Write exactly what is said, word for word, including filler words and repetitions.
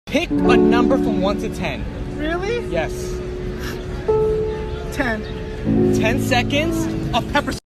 Pick a number from one to ten. Really? Yes. ten. ten seconds of pepper